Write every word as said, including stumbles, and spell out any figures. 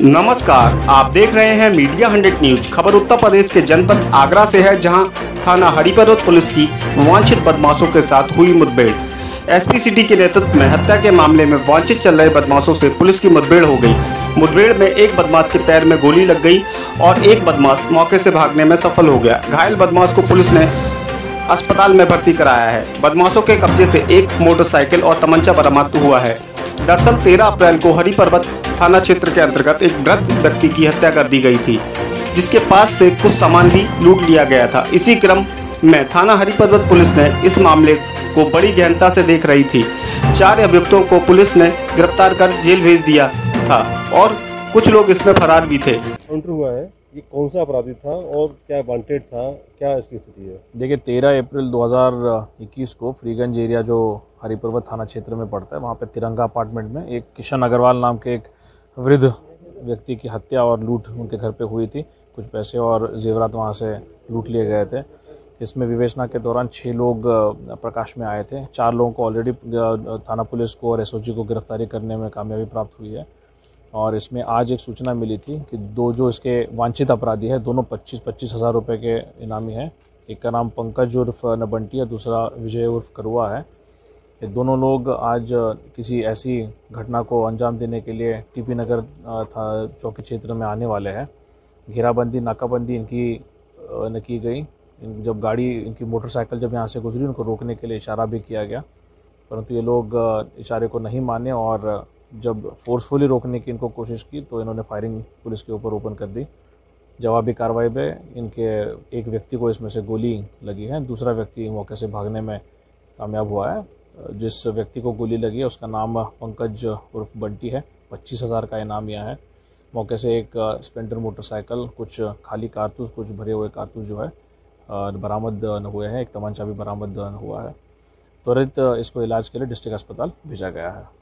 नमस्कार, आप देख रहे हैं मीडिया हंड्रेड न्यूज। खबर उत्तर प्रदेश के जनपद आगरा से है, जहां थाना हरिपर्वत पुलिस की वांछित बदमाशों के साथ हुई मुठभेड़। एसपी सिटी के नेतृत्व में हत्या के मामले में वांछित चल रहे बदमाशों से पुलिस की मुठभेड़ हो गई। मुठभेड़ में एक बदमाश के पैर में गोली लग गई और एक बदमाश मौके से भागने में सफल हो गया। घायल बदमाश को पुलिस ने अस्पताल में भर्ती कराया है। बदमाशों के कब्जे से एक मोटरसाइकिल और तमंचा बरामद हुआ है। दरअसल तेरह अप्रैल को हरिपर्वत थाना क्षेत्र के अंतर्गत एक वृद्ध व्यक्ति की हत्या कर दी गई थी, जिसके पास से कुछ सामान भी लूट लिया गया था। इसी क्रम में थाना हरिपर्वत पुलिस ने इस मामले को बड़ी गहनता से देख रही थी। चार अभियुक्तों को पुलिस ने गिरफ्तार कर जेल भेज दिया था और कुछ लोग इसमें फरार भी थे। काउंटर हुआ है, ये कौन सा अपराधी था और क्या वांटेड था, क्या इसकी स्थिति है? देखिए, तेरह अप्रैल दो हज़ार इक्कीस को फ्रीगंज एरिया जो हरिपर्वत थाना क्षेत्र में पड़ता है, वहाँ पे तिरंगा अपार्टमेंट में एक किशन अग्रवाल नाम के एक वृद्ध व्यक्ति की हत्या और लूट उनके घर पे हुई थी। कुछ पैसे और जेवरात वहाँ से लूट लिए गए थे। इसमें विवेचना के दौरान छः लोग प्रकाश में आए थे। चार लोगों को ऑलरेडी थाना पुलिस को और एसओजी को गिरफ्तारी करने में कामयाबी प्राप्त हुई है। और इसमें आज एक सूचना मिली थी कि दो जो इसके वांछित अपराधी है, दोनों पच्चीस पच्चीस हज़ार रुपये के इनामी हैं। एक का नाम पंकज उर्फ नबंटी है, दूसरा विजय उर्फ करुआ है। ये दोनों लोग आज किसी ऐसी घटना को अंजाम देने के लिए टीपी नगर था चौकी क्षेत्र में आने वाले हैं। घेराबंदी नाकाबंदी इनकी न की गई। जब गाड़ी इनकी मोटरसाइकिल जब यहाँ से गुजरी, उनको रोकने के लिए इशारा भी किया गया, परंतु ये लोग इशारे को नहीं माने और जब फोर्सफुली रोकने की इनको कोशिश की तो इन्होंने फायरिंग पुलिस के ऊपर ओपन कर दी। जवाबी कार्रवाई में इनके एक व्यक्ति को इसमें से गोली लगी है, दूसरा व्यक्ति मौके से भागने में कामयाब हुआ है। जिस व्यक्ति को गोली लगी है उसका नाम पंकज उर्फ बंटी है। पच्चीस हज़ार का इनाम यह है। मौके से एक स्प्लेंडर मोटरसाइकिल, कुछ खाली कारतूस, कुछ भरे हुए कारतूस जो है बरामद हुए हैं। एक तमंचा भी बरामद हुआ है। त्वरित इसको इलाज के लिए डिस्ट्रिक्ट अस्पताल भेजा गया है।